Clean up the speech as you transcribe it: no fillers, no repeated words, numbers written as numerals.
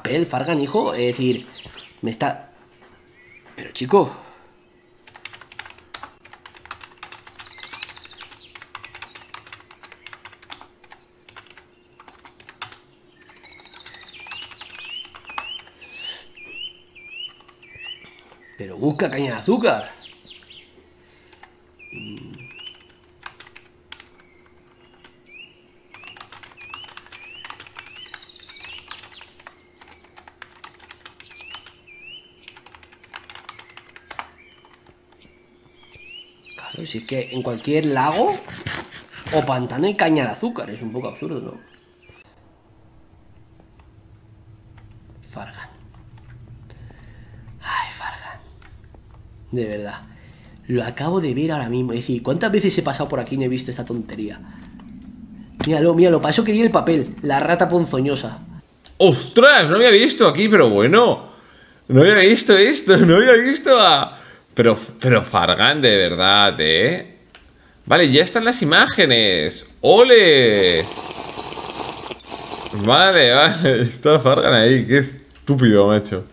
papel, Fargan, hijo. Es decir, me está... Pero, chico... Pero busca caña de azúcar. Claro, si es que en cualquier lago o pantano hay caña de azúcar. Es un poco absurdo, ¿no? Fargan. Ay, Fargan. De verdad. Lo acabo de ver ahora mismo. Es decir, ¿cuántas veces he pasado por aquí y no he visto esta tontería? Míralo, míralo. Para eso quería el papel. La rata ponzoñosa. ¡Ostras! No había visto aquí, pero bueno. No había visto esto, no había visto a... Pero Fargan, de verdad, ¿eh? Vale, ya están las imágenes. ¡Ole! Vale, vale. Está Fargan ahí. Qué estúpido, macho.